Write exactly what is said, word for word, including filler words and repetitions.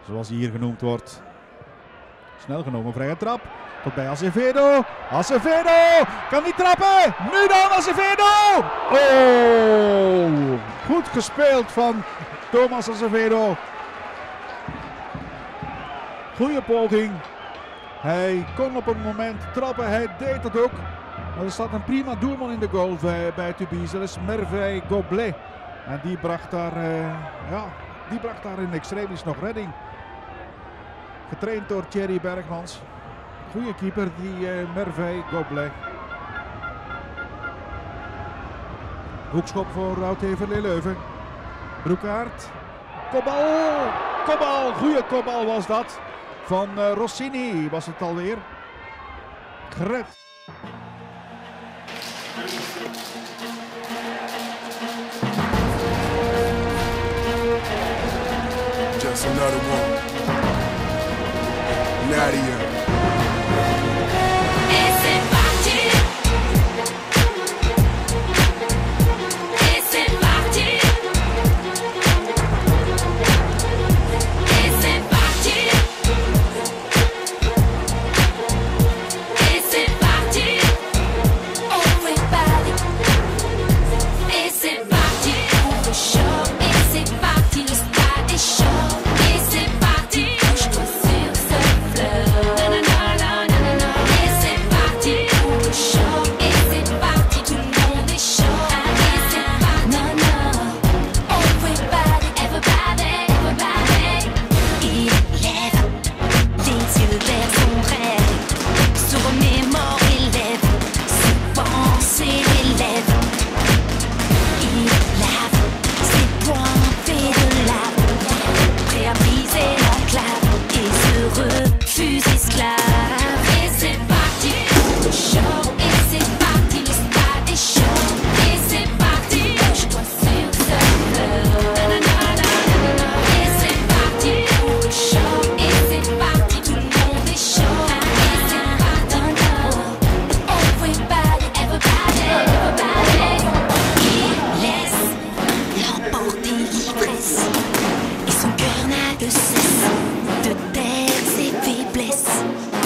zoals hij hier genoemd wordt. Snel genomen, vrije trap. Tot bij Azevedo. Azevedo kan niet trappen. Nu dan Azevedo. Oh, goed gespeeld van Thomas Azevedo. Goeie poging. Hij kon op een moment trappen, hij deed het ook. Maar er staat een prima doelman in de goal bij, bij Tubize, dat is Merveille Goblet. En die bracht daar, uh, ja, die bracht daar in extremis nog redding. Getraind door Thierry Bergmans. Goeie keeper, die uh, Merveille Goblet. Hoekschop voor Oud-Heverlee Leuven. Broekaert. Kopbal! Kopbal! Goeie kopbal was dat. Van uh, Rossini was het alweer. Gret. Just another one. Nadia. Et son cœur n'a de cesse de taire ses faiblesses.